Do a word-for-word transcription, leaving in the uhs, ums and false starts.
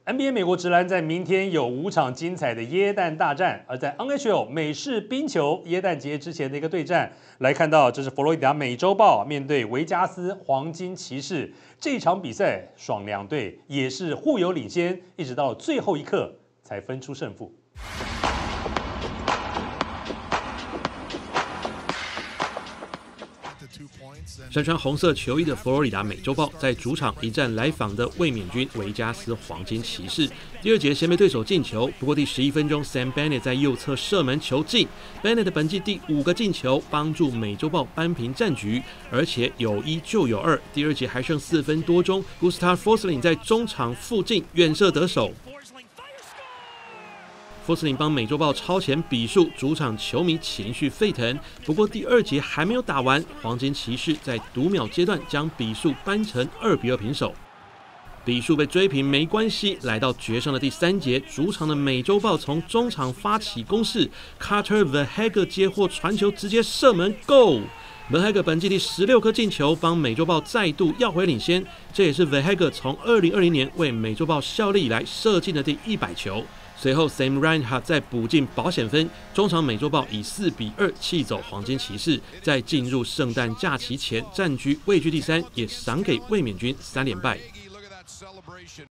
N B A 美国职篮在明天有五场精彩的耶诞大战，而在 N H L 美式冰球耶诞节之前的一个对战，来看到这是佛罗里达美洲豹面对维加斯黄金骑士这场比赛，双两队也是互有领先，一直到最后一刻才分出胜负。 身穿红色球衣的佛罗里达美洲豹在主场一战来访的卫冕军维加斯黄金骑士，第二节先被对手进球，不过第十一分钟 Sam Bennett 在右侧射门球进 ，Bennett 的本季第五个进球，帮助美洲豹扳平战局，而且有一就有二。第二节还剩四分多钟 ，Gustav Forsling 在中场附近远射得手。福斯林帮美洲豹超前比数，主场球迷情绪沸腾。不过第二节还没有打完，黄金骑士在读秒阶段将比数扳成二比二平手。比数被追平没关系，来到决胜的第三节，主场的美洲豹从中场发起攻势 ，Carter Verhaeghe 接获传球，直接射门 ，Go！Verhaeghe 本季第十六颗进球，帮美洲豹再度要回领先。这也是 Verhaeghe 从二零二零年为美洲豹效力以来射进的第一百球。随后 ，Sam Reinhart 再补进保险分，中场美洲豹以四比二气走黄金骑士，在进入圣诞假期前占据位居第三，也赏给卫冕军三连败。